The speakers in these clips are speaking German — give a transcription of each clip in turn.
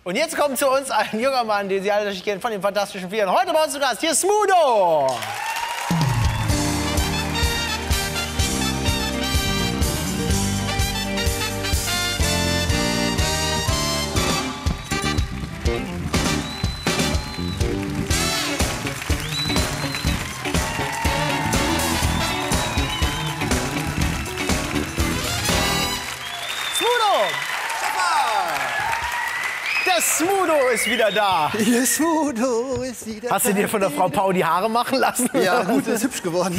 Und jetzt kommt zu uns ein junger Mann, den Sie alle natürlich kennen, von den Fantastischen Vier. Und heute bei uns zu Gast, hier ist Smudo. Der Smudo ist wieder da. Der Smudo ist wieder da. Hast du dir von der Frau Pau die Haare machen lassen? Ja, gut, ist hübsch geworden.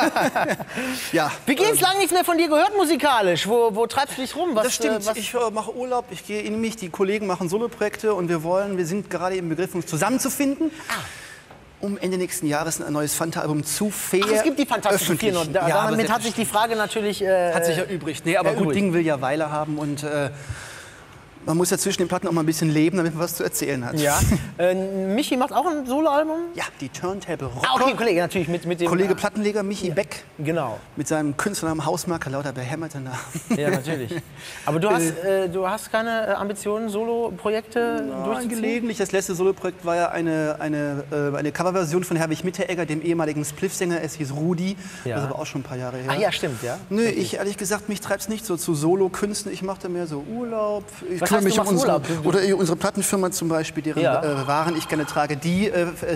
Ja. Wie geht's? Lange nichts mehr von dir gehört musikalisch. Wo treibst du dich rum? Das stimmt. Ich mache Urlaub, ich gehe in mich, die Kollegen machen Soloprojekte und wir sind gerade im Begriff, uns zusammenzufinden. Um Ende nächsten Jahres ein neues Fanta-Album zu veröffentlichen. Es gibt die Fantastischen Vier noch. Damit hat sich die Frage natürlich hat sich erübrigt. Nee, aber gut, Ding will ja Weile haben und man muss ja zwischen den Platten auch mal ein bisschen leben, damit man was zu erzählen hat. Ja. Michi macht auch ein Soloalbum? Ja, die Turntable Rocker. Ah, okay, Kollege, natürlich mit dem... Kollege Plattenleger Michi Beck. Genau. Mit seinem Künstlernamen Hausmarke, lauter behämmerte Namen. Ja, natürlich. Aber du hast keine Ambitionen, Solo-Projekte durchzuziehen? Gelegentlich. Das letzte Soloprojekt war ja eine Coverversion von Herwig Mitteregger, dem ehemaligen Spliff-Sänger. Es hieß Rudi. Ja. Das ist aber auch schon ein paar Jahre her. Ah ja, stimmt, ja. Nö, ich ehrlich gesagt, mich treibt's nicht so zu Solo-Künsten. Ich mache da mehr so Urlaub. Was heißt, du machst Urlaub? Oder unsere Plattenfirma zum Beispiel, deren Waren ich gerne trage, die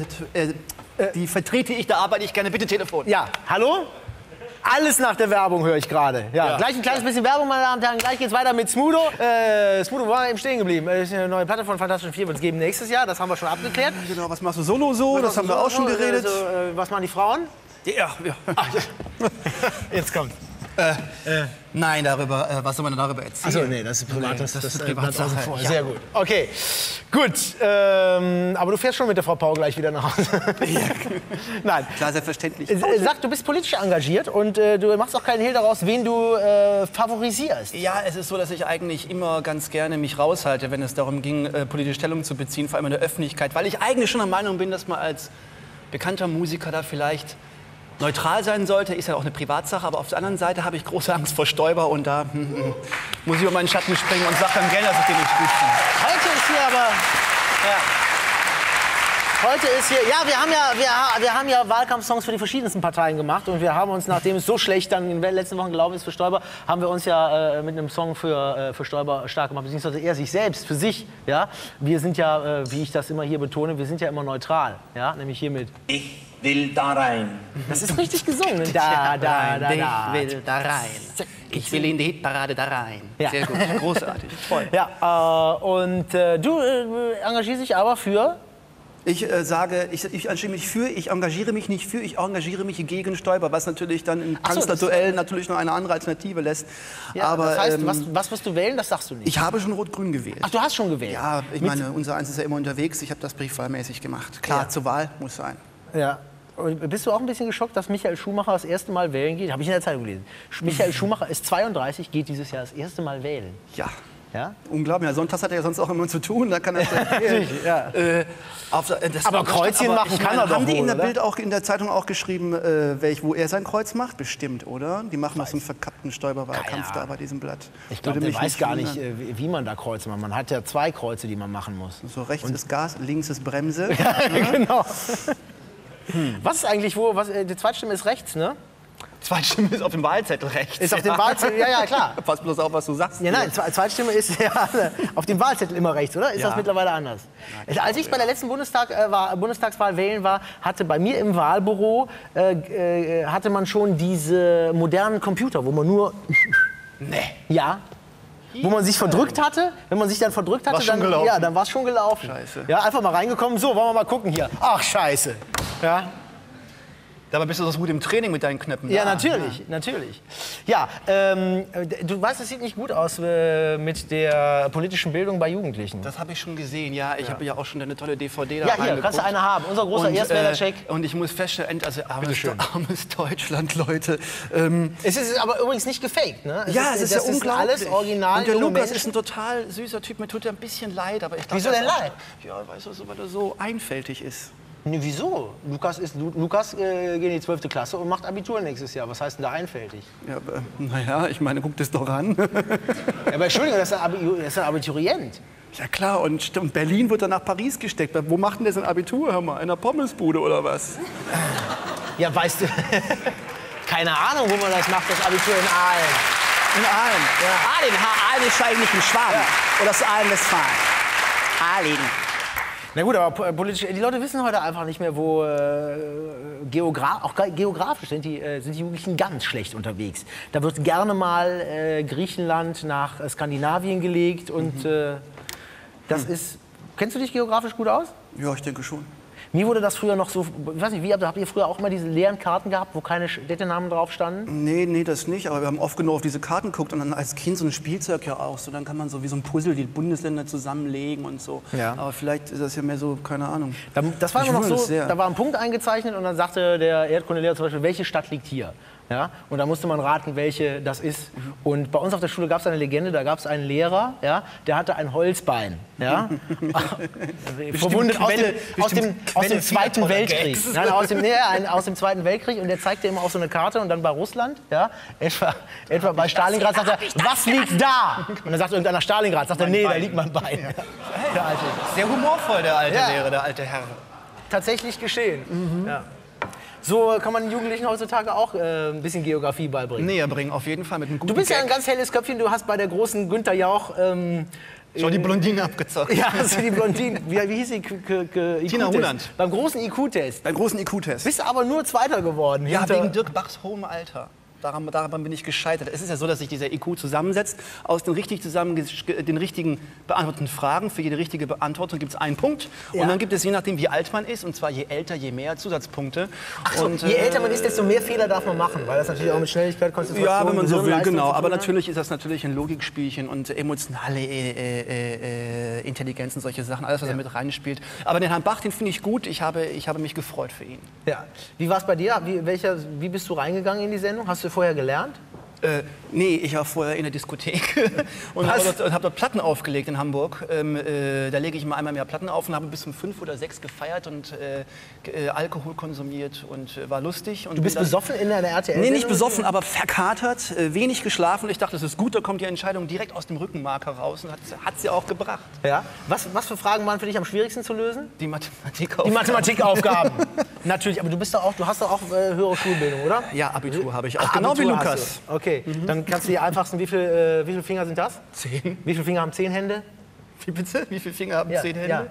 vertrete ich, da arbeite ich gerne. Bitte Telefon. Ja, hallo? Alles nach der Werbung höre ich gerade. Ja. Gleich ein kleines bisschen Werbung, meine Damen und Herren. Gleich geht's weiter mit Smudo. Smudo, wo waren wir eben stehen geblieben? Das ist eine neue Platte von Fantastischen Vier, wird es geben nächstes Jahr. Das haben wir schon abgeklärt. Genau, was machst du solo so? Das haben wir auch schon geredet. Also, was machen die Frauen? Ja. Ach, jetzt kommt. Nein, was soll man darüber erzählen? Achso, nee, das ist privat. Das ist Privatsache. Ja. Sehr gut. Okay, gut. Aber du fährst schon mit der Frau Pau gleich wieder nach Hause. Ja. Nein. Klar, selbstverständlich. Sag, du bist politisch engagiert und du machst auch keinen Hehl daraus, wen du favorisierst. Ja, es ist so, dass ich eigentlich immer ganz gerne mich raushalte, wenn es darum ging, politische Stellung zu beziehen, vor allem in der Öffentlichkeit, weil ich eigentlich schon der Meinung bin, dass man als bekannter Musiker da vielleicht neutral sein sollte, ist ja auch eine Privatsache, aber auf der anderen Seite habe ich große Angst vor Stoiber und da muss ich über meinen Schatten springen und sage dann gerne, dass ich den nicht gut finde. Heute ist hier aber... Ja. Heute ist hier... Ja, wir haben ja Wahlkampfsongs für die verschiedensten Parteien gemacht und wir haben uns, nachdem es so schlecht dann in den letzten Wochen gelaufen ist für Stoiber, haben wir uns ja mit einem Song für Stoiber stark gemacht, beziehungsweise er sich selbst, für sich. Ja? Wir sind ja, wie ich das immer hier betone, wir sind ja immer neutral, ja? Nämlich hiermit... Ich will da rein. Das ist richtig gesungen. Ich will da rein. Ich will in die Hitparade da rein. Ja. Sehr gut, großartig, toll. Ja, und du engagierst dich aber für... Ich sage, ich engagiere mich nicht für, ich engagiere mich gegen Stoiber, was natürlich dann im Kanzlerduell natürlich noch eine andere Alternative lässt. Ja, aber das heißt, was wirst du wählen, das sagst du nicht? Ich habe schon Rot-Grün gewählt. Ach, du hast schon gewählt? Ja, ich meine, unser Eins ist ja immer unterwegs, ich habe das briefwahlmäßig gemacht. Klar, zur Wahl muss sein. Ja. Und bist du auch ein bisschen geschockt, dass Michael Schumacher das erste Mal wählen geht? Habe ich in der Zeitung gelesen. Michael Schumacher ist 32, geht dieses Jahr das erste Mal wählen. Ja. Ja? Unglaublich. Ja, sonntags hat er ja sonst auch immer zu tun. Da kann er ja. aber Kreuzchen machen kann er doch Haben die in der oder? Bild auch in der Zeitung auch geschrieben, wo er sein Kreuz macht? Bestimmt, oder? Die machen noch so einen verkappten Steuerwahlkampf da bei diesem Blatt. Ich glaube, der weiß gar nicht, wie man da Kreuze macht. Man hat ja 2 Kreuze, die man machen muss. So rechts ist Gas, links ist Bremse. Ja, genau. Was ist eigentlich, die Zweitstimme ist rechts, ne? Zweitstimme ist auf dem Wahlzettel rechts. Ist auf dem Wahlzettel, ja, klar. Pass bloß auf, was du sagst. Ja, nein, Zweitstimme ist ja auf dem Wahlzettel immer rechts, oder? Ist das mittlerweile anders? Als ich bei der letzten Bundestagswahl wählen war, hatte bei mir im Wahlbüro hatte man schon diese modernen Computer, wo man nur... Nee. Ja. Wo man sich verdrückt hatte. Wenn man sich dann verdrückt hatte, dann war es schon gelaufen. Scheiße. Ja, einfach mal reingekommen. So, wollen wir mal gucken hier. Ach, scheiße. Ja. Dabei bist du so gut im Training mit deinen Knöpfen. Ja, natürlich. Ja, du weißt, es sieht nicht gut aus mit der politischen Bildung bei Jugendlichen. Das habe ich schon gesehen, ja. Ich habe ja auch schon eine tolle DVD da Ja, hier, kannst du eine haben. Unser großer Erstwähler-Check. Und ich muss feststellen, also armes Deutschland, Leute. Es ist aber übrigens nicht gefaked, ne? Es ist ja unglaublich. Alles original. Und der Lukas ist ein total süßer Typ. Mir tut er ein bisschen leid, aber ich glaube... Wieso denn leid? Ja, weißt du, weil er so einfältig ist. Nee, wieso? Lukas geht in die 12. Klasse und macht Abitur nächstes Jahr. Was heißt denn da einfältig? Ja, naja, ich meine, guck das doch an. Ja, aber Entschuldigung, das ist ein Abiturient. Ja klar, und Berlin wird dann nach Paris gesteckt. Wo macht denn der sein Abitur, hör mal? In einer Pommesbude oder was? Ja, weißt du, keine Ahnung, wo man das macht, das Abitur in Aalen. In Aalen? Ja. Aalen ist eigentlich in Schwaben. Oder ist Aalen-Westfalen? Aalen. Na gut, aber politisch, die Leute wissen heute einfach nicht mehr, wo auch geografisch sind die Jugendlichen ganz schlecht unterwegs. Da wird gerne mal Griechenland nach Skandinavien gelegt und das ist... Kennst du dich geografisch gut aus? Ja, ich denke schon. Mir wurde das früher noch so, ich weiß nicht, habt ihr früher auch immer diese leeren Karten gehabt, wo keine Städtenamen drauf standen? Nee, das nicht. Aber wir haben oft genug auf diese Karten geguckt und dann als Kind so ein Spielzeug ja auch. So, dann kann man so wie so ein Puzzle die Bundesländer zusammenlegen und so. Ja. Aber vielleicht ist das ja mehr so, keine Ahnung. Das war immer noch so, da war ein Punkt eingezeichnet und dann sagte der Erdkundelehrer zum Beispiel, welche Stadt liegt hier? Ja? Und da musste man raten, welche das ist. Und bei uns auf der Schule gab es eine Legende, da gab es einen Lehrer, ja, der hatte ein Holzbein. Ja? Verwundet aus dem Zweiten Weltkrieg. Nein, aus dem Zweiten Weltkrieg. Und der zeigte immer auf so eine Karte und dann bei Russland, ja, etwa bei Stalingrad, sagt er, was liegt da? Und dann sagt irgendeiner Stalingrad, sagt er, nee, da liegt mein Bein. Ja. Der alte. Sehr humorvoll, der alte Lehrer, der alte Herr. Tatsächlich geschehen. Ja. So kann man den Jugendlichen heutzutage auch ein bisschen Geografie beibringen. Näher bringen, auf jeden Fall mit einem guten Du bist ja Gag. ein ganz helles Köpfchen. Du hast bei der großen Günther Jauch... Schon die Blondine abgezockt. Ja, hast du die Blondine... Wie hieß sie? Tina Huland. Beim großen IQ-Test. Beim großen IQ-Test. Bist du aber nur Zweiter geworden. Ja, wegen Dirk Bachs hohem Alter. Daran bin ich gescheitert. Es ist ja so, dass sich dieser IQ zusammensetzt. Aus den richtigen beantworteten Fragen, für jede richtige Beantwortung gibt es einen Punkt. Ja. Und dann gibt es, je nachdem wie alt man ist, und zwar je älter, je mehr Zusatzpunkte. Ach so, je älter man ist, desto mehr Fehler darf man machen. Weil das natürlich auch mit Schnelligkeit, Konzentration... Ja, wenn man so will, Gehirnleistung genau. zu tun Aber hat. natürlich ist das natürlich ein Logikspielchen und emotionale Intelligenz und solche Sachen. Alles, was da mit reinspielt. Aber den Herrn Bach, den finde ich gut. Ich habe mich gefreut für ihn. Ja. Wie war es bei dir? Wie bist du reingegangen in die Sendung? Hast du vorher gelernt? Nee, ich war vorher in der Diskothek und habe dort Platten aufgelegt in Hamburg. Da lege ich mal einmal mehr Platten auf und habe bis um 5 oder 6 gefeiert und Alkohol konsumiert und war lustig. Und Du bist besoffen in einer RTL? Nee, nicht besoffen, aber verkatert, wenig geschlafen. Ich dachte, das ist gut, da kommt die Entscheidung direkt aus dem Rückenmark heraus und hat sie auch gebracht. Ja. Was für Fragen waren für dich am schwierigsten zu lösen? Die Mathematikaufgaben. Die Mathematikaufgaben. Natürlich, aber du hast doch auch höhere Schulbildung, oder? Ja, Abitur habe ich auch, Ach, genau wie Abitur Lukas. hast du. Okay, dann kannst du die einfachsten, wie viele Finger sind das? 10. Wie viele Finger haben 10 Hände? Wie bitte? Wie viele Finger haben Ja, 10 Hände?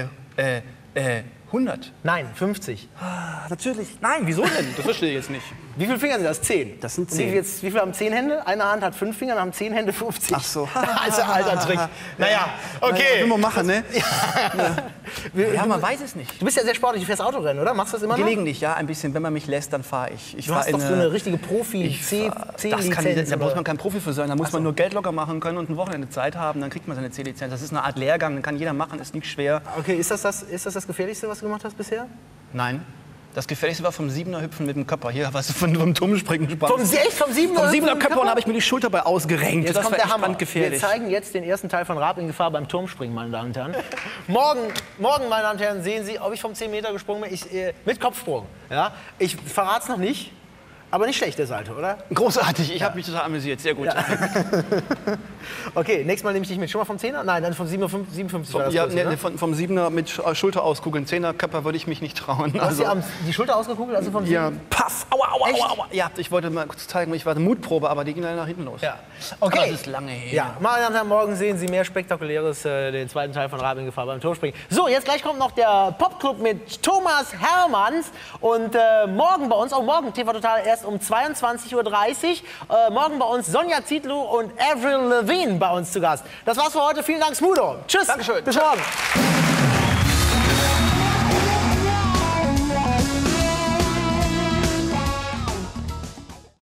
100. Nein, 50. Natürlich. Nein, wieso denn? Das verstehe ich jetzt nicht. Wie viele Finger sind das? 10. Das sind Und 10. Wie viele haben 10 Hände? Eine Hand hat 5 Finger, dann haben 10 Hände 50. Ach so. Also alter Trick. Naja, okay. Will man machen, ne? Ja, man weiß es nicht. Du bist ja sehr sportlich, du fährst Autorennen, oder? Machst du das immer noch? Gelegentlich, ja, ein bisschen. Wenn man mich lässt, dann fahre ich. Du hast doch so eine richtige Profi-C-Lizenz. Da muss man kein Profi für sein. Da muss man nur Geld locker machen können und ein Wochenende Zeit haben. Dann kriegt man seine C-Lizenz. Das ist eine Art Lehrgang, den kann jeder machen, ist nicht schwer. Okay, ist das das Gefährlichste, was du gemacht hast bisher? Nein. Das Gefährlichste war vom 7er Hüpfen mit dem Körper. Hier, was du vom Turmspringen Spaß. Vom 7er Körper und habe ich mir die Schulter bei ausgerenkt. Jetzt das kommt war der echt Hammer. gefährlich. Wir zeigen jetzt den ersten Teil von Raab in Gefahr beim Turmspringen, meine Damen und Herren. Morgen, meine Damen und Herren, sehen Sie, ob ich vom 10 Meter gesprungen bin. Mit Kopfsprung. Ja? Ich verrate es noch nicht, aber nicht schlecht, der Salto, oder? Großartig, ich habe mich total amüsiert. Sehr gut. Ja. Okay, nächstes Mal nehme ich dich mit. Schon mal vom 10er? Nein, dann vom 57 war das Ja, größte, ne? vom 7er mit Schulter auskugeln. 10er Körper würde ich mich nicht trauen. Du hast dir die Schulter ausgekugelt, also vom 7er? Ja, paff, aua, aua, Echt? aua, aua. Ja, ich wollte mal kurz zeigen, ich war eine Mutprobe, aber die ging leider nach hinten los. Ja. Okay. Okay. Das ist lange her. Ja, meine Damen und Herren, morgen sehen Sie mehr Spektakuläres, den zweiten Teil von Raab in Gefahr beim Turmspringen. So, jetzt gleich kommt noch der Popclub mit Thomas Hermanns und morgen bei uns, morgen TV Total erst um 22:30 Uhr, morgen bei uns Sonja Zietlow und Avril Lavigne bei uns zu Gast. Das war's für heute, vielen Dank Smudo. Tschüss. Dankeschön. Bis morgen.